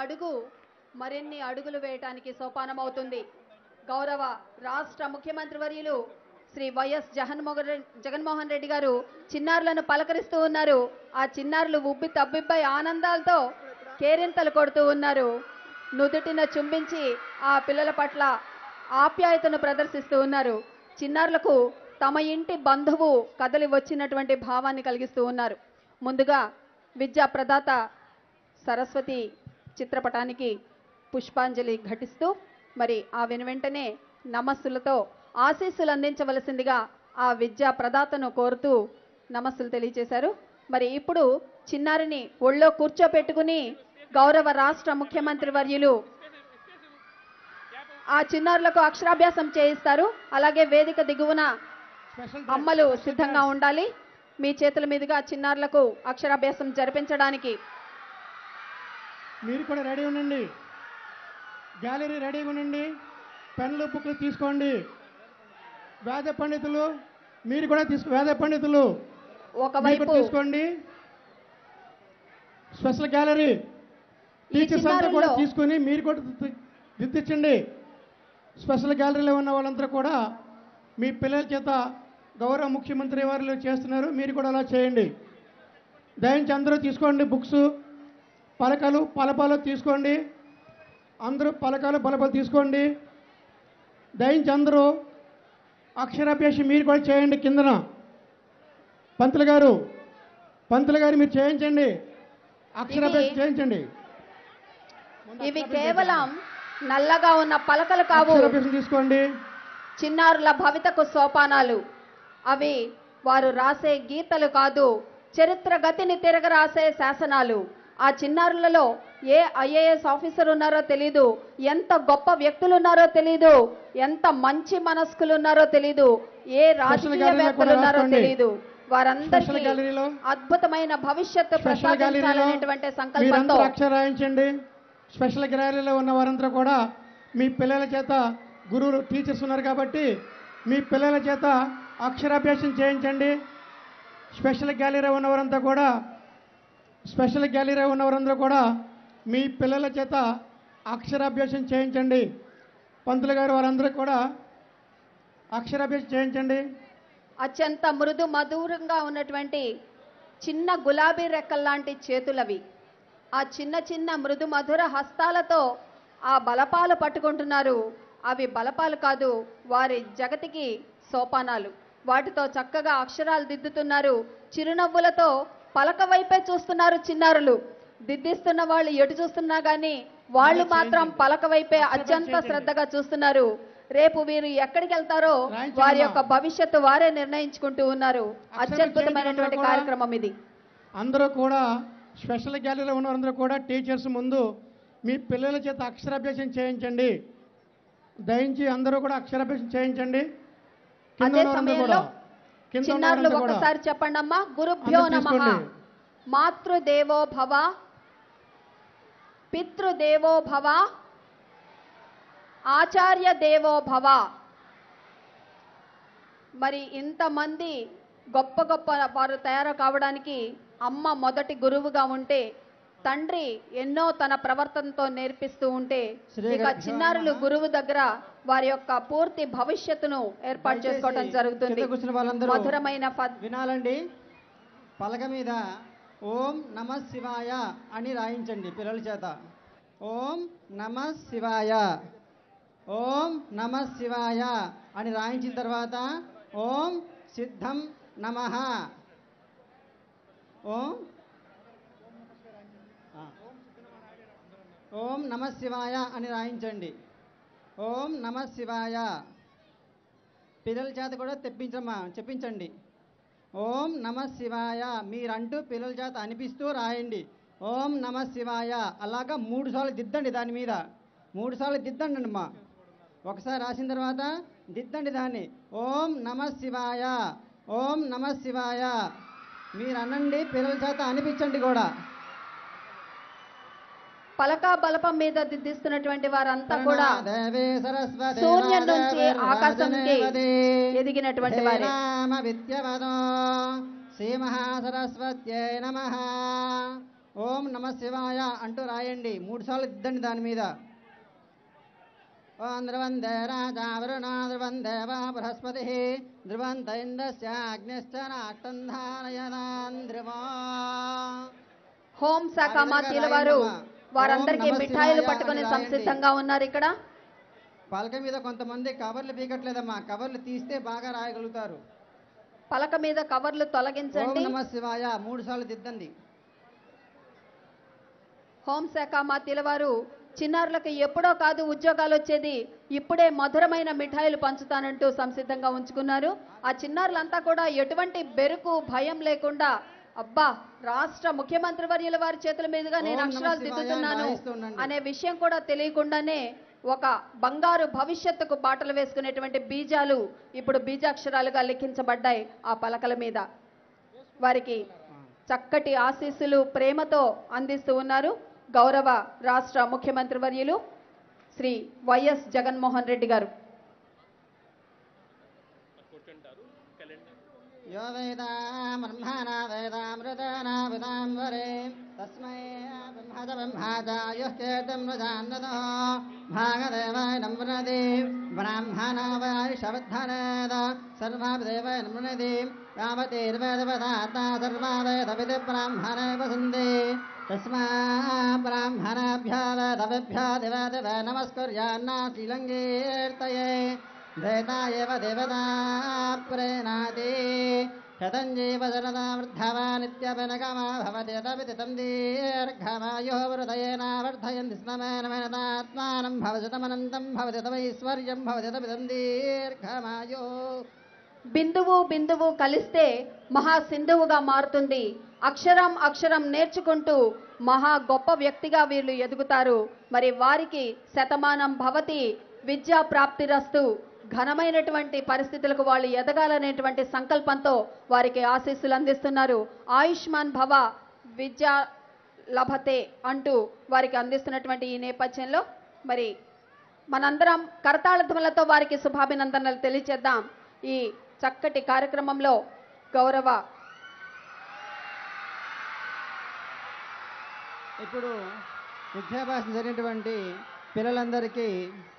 అడుగు మరిన్ని అడుగులు వేయటానికి సోపానమవుతుంది. గౌరవ రాష్ట్ర ముఖ్యమంత్రి వర్యులు శ్రీ వైఎస్ జగన్మోహన్ రెడ్డి గారు చిన్నారులను పలకరిస్తూ ఉన్నారు. ఆ చిన్నారులు ఉబ్బి తబ్బిబ్బై ఆనందాలతో కేరింతలు కొడుతూ ఉన్నారు. నుదుటిన చుంబించి ఆ పిల్లల పట్ల ఆప్యాయతను ప్రదర్శిస్తూ ఉన్నారు. చిన్నారులకు తమ ఇంటి బంధువు కదలి వచ్చినటువంటి భావాన్ని కలిగిస్తూ ఉన్నారు. ముందుగా విద్యా ప్రదాత సరస్వతి చిత్రపటానికి పుష్పాంజలి ఘటిస్తూ మరి ఆ వెనువెంటనే నమస్సులతో ఆశీస్సులు అందించవలసిందిగా ఆ విద్యా ప్రదాతను కోరుతూ నమస్సులు తెలియజేశారు. మరి ఇప్పుడు చిన్నారిని ఒళ్ళో కూర్చోపెట్టుకుని గౌరవ రాష్ట్ర ముఖ్యమంత్రి వర్యులు ఆ చిన్నారులకు అక్షరాభ్యాసం చేయిస్తారు. అలాగే వేదిక దిగువన అమ్మలు సిద్ధంగా ఉండాలి. మీ చేతుల మీదుగా చిన్నారులకు అక్షరాభ్యాసం జరిపించడానికి మీరు కూడా రెడీ ఉండండి. గ్యాలరీ రెడీగా ఉండండి. పెన్నులు బుక్లు తీసుకోండి. వేద పండితులు మీరు కూడా వేద పండితులు ఒకవైపు తీసుకోండి. స్పెషల్ గ్యాలరీ టీచర్స్ అంతా కూడా తీసుకొని మీరు కూడా దిద్దించండి. స్పెషల్ గ్యాలరీలో ఉన్న వాళ్ళంతా కూడా మీ పిల్లల చేత గౌరవ ముఖ్యమంత్రి వారు చేస్తున్నారు. మీరు కూడా అలా చేయండి. దయించి అందరూ తీసుకోండి. బుక్స్ పలకలు పలపాలు తీసుకోండి. అందరూ పలకాలు బలపాలు తీసుకోండి. దయించి అందరూ అక్షరాభ్యాసం మీరు కూడా చేయండి. కిందన పంతులు గారు మీరు చేయించండి. అక్షరాభ్యాసం చేయించండి. ఇవి కేవలం నల్లగా ఉన్న పలకలు కావు. తీసుకోండి. చిన్నారుల భవితకు సోపానాలు. అవి వారు రాసే గీతలు కాదు, చరిత్ర గతిని తిరగరాసే శాసనాలు. ఆ చిన్నారులలో ఏ ఐఏఎస్ ఆఫీసర్ ఉన్నారో తెలీదు, ఎంత గొప్ప వ్యక్తులు ఉన్నారో తెలీదు, ఎంత మంచి మనస్కులు ఉన్నారో తెలీదు, ఏ రాజకీయవేత్తలు ఉన్నారో తెలీదు. వారందరికీ అద్భుతమైన భవిష్యత్తు ప్రసాదించాలనేటువంటి సంకల్పంతో అక్షరాయించండి. స్పెషల్ గ్యాలరీలో ఉన్న వారందరూ కూడా మీ పిల్లల చేత గురువులు టీచర్స్ ఉన్నారు కాబట్టి మీ పిల్లల చేత అక్షరాభ్యాసం చేయించండి. స్పెషల్ గ్యాలరీలో ఉన్నవారంతా కూడా మీ పిల్లల చేత అక్షరాభ్యాసం చేయించండి. పంతులు గారు వారందరూ కూడా అక్షరాభ్యాసం చేయించండి. అత్యంత మృదు మధురంగా ఉన్నటువంటి చిన్న గులాబీ రెక్కల్లాంటి చేతులవి. ఆ చిన్న చిన్న మృదు మధుర హస్తాలతో ఆ బలపాలు పట్టుకుంటున్నారు. అవి బలపాలు కాదు, వారి జగతికి సోపానాలు. వాటితో చక్కగా అక్షరాలు దిద్దుతున్నారు. చిరునవ్వులతో పలక వైపే చూస్తున్నారు చిన్నారులు. దిద్దిస్తున్న వాళ్ళు ఎటు చూస్తున్నా గానీ వాళ్ళు మాత్రం పలక వైపే అత్యంత శ్రద్ధగా చూస్తున్నారు. రేపు వీరు ఎక్కడికి వెళ్తారో వారి యొక్క భవిష్యత్తు వారే నిర్ణయించుకుంటూ ఉన్నారు. అత్యద్భుతమైనటువంటి కార్యక్రమం ఇది. అందరూ కూడా స్పెషల్ గ్యాలరీలో ఉన్నవారందరూ కూడా టీచర్స్ ముందు మీ పిల్లల చేత అక్షరాభ్యాసం చేయించండి. దయించి అందరూ కూడా అక్షరాభ్యాసం చేయించండి. అదే సమయంలో చిన్నారులు ఒకసారి చెప్పండి అమ్మా. గురుభ్యో నమః. మాతృదేవో భవ, పితృదేవో భవ, ఆచార్య దేవో భవ. మరి ఇంతమంది గొప్ప గొప్ప వారు తయారు కావడానికి అమ్మ మొదటి గురువుగా ఉంటే, తండ్రి ఎన్నో తన ప్రవర్తనతో నేర్పిస్తూ ఉంటే, ఇక చిన్నారులు గురువు దగ్గర వారి యొక్క పూర్తి భవిష్యత్తును ఏర్పాటు చేసుకోవడం జరుగుతుంది. మధురమైన వినాలండి. పలక మీద ఓం నమ శివాయ అని రాయించండి పిల్లల చేత. ఓం నమ శివాయ, ఓం నమ శివాయ అని రాయించిన తర్వాత ఓం సిద్ధం నమః, ఓం నమ శివాయ అని రాయించండి. ఓం నమ శివాయ. పిల్లల చేత కూడా చెప్పించండి. ఓం నమ శివాయ మీరంటూ పిల్లల చేత అనిపిస్తూ రాయండి. ఓం నమ శివాయ. అలాగా 3 సార్లు దిద్దండి. దాని మీద 3 సార్లు దిద్దండి అమ్మా. ఒకసారి రాసిన తర్వాత దిద్దండి దాన్ని. ఓం నమ శివాయ, ఓం నమ శివాయ మీరు అనండి. పిల్లల చేత అనిపించండి కూడా. పలక బలపం మీద దిద్దిస్తున్నటువంటి వారంతా కూడా శూన్యం నుంచి ఆకాశంకి ఎదిగినటువంటి వారే. విద్యవదో శ్రీ మహాసరస్వత్యై నమః. ఓం నమ శివాయ అంటూ రాయండి. 3 సార్లు దిద్దండి దాని మీద. ఓం ధ్రువందే రాజా వరుణా ధ్రువం దేవ బృహస్పతి ధ్రువంత ఇంద్రస్య అగ్నిశ్చ నాష్టం ధారయతాన్ ధ్రువా. హోంశాఖ మాత్యుల వారు వారందరికీ మిఠాయిలు పట్టుకొని సంసిద్ధంగా ఉన్నారు. ఇక్కడ పలక మీద కొంతమంది కవర్లు పీకట్లేదమ్మా, కవర్లు తీస్తే బాగా రాయగలుగుతారు. పలక మీద కవర్లు ఓం తొలగించండి. నమ శివాయ 3 సార్లు దిద్దండి. హోంశాఖ మాత్యుల వారు చిన్నారులకు ఎప్పుడో కాదు ఉద్యోగాలు వచ్చేది, ఇప్పుడే మధురమైన మిఠాయిలు పంచుతానంటూ సంసిద్ధంగా ఉంచుకున్నారు. ఆ చిన్నారులంతా కూడా ఎటువంటి బెరుకు భయం లేకుండా అబ్బా రాష్ట్ర ముఖ్యమంత్రి వర్యుల వారి చేతుల మీదుగా నేను ఓం నమః అక్షరాలు శివాయ దిద్దుతున్నాను రాయిస్తుండండి. అనే విషయం కూడా తెలియకుండానే ఒక బంగారు భవిష్యత్తుకు బాటలు వేసుకునేటువంటి బీజాలు ఇప్పుడు బీజాక్షరాలుగా లిఖించబడ్డాయి ఆ పలకల మీద. వారికి చక్కటి ఆశీస్సులు ప్రేమతో అందిస్తూ ఉన్నారు గౌరవ రాష్ట్ర ముఖ్యమంత్రి వర్యులు శ్రీ వైఎస్ జగన్మోహన్ రెడ్డి గారు. యో వేదాం బ్రహ్మణా వేదామృతానా వేదాంబరే తస్మై బ్రహ్మజ బ్రహ్మజాయ కేతం ప్రజాన్నదో భాగదేవాయ నమ్రదే బ్రాహ్మణావాయ శబద్ధనేద సర్వాదేవాయ నమ్రదే యావతేర్వేదపదార్థ సర్వావేదవిది బ్రాహ్మణే వసంతే తస్మా బ్రాహ్మణాభ్యో వేదవిభ్యో దివదివ నమస్కుర్యాన్నా శ్రీలంగీర్తయే దేతాయేవ దేవతా ప్రేణాతి శతంజీవ జనతా వృద్ధవా నిత్యవనగమా భవతి తపితి తం దీర్ఘమాయో వృతయేనా వర్ధయంతి స్మమేనమేనతాత్మానం భవశతమనంతం భవతి తమైశ్వర్యం భవతి తపితం దీర్ఘమాయో. బిందువు బిందువు కలిస్తే మహా సింధువుగా మారుతుంది. అక్షరం అక్షరం నేర్చుకుంటూ మహా గొప్ప వ్యక్తిగా వీళ్ళు ఎదుగుతారు. మరి వారికి శతమానం భవతి విద్యా ప్రాప్తిరస్తు ఘనమైనటువంటి పరిస్థితులకు వాళ్ళు ఎదగాలనేటువంటి సంకల్పంతో వారికి ఆశీస్సులు అందిస్తున్నారు. ఆయుష్మాన్ భవ విద్యా లభతే అంటూ వారికి అందిస్తున్నటువంటి ఈ నేపథ్యంలో మరి మనందరం కరతాళధ్వనులతో వారికి శుభాభినందనలు తెలియజేద్దాం. ఈ చక్కటి కార్యక్రమంలో గౌరవ ఇప్పుడు విద్యాభ్యాసం జరిగినటువంటి పిల్లలందరికీ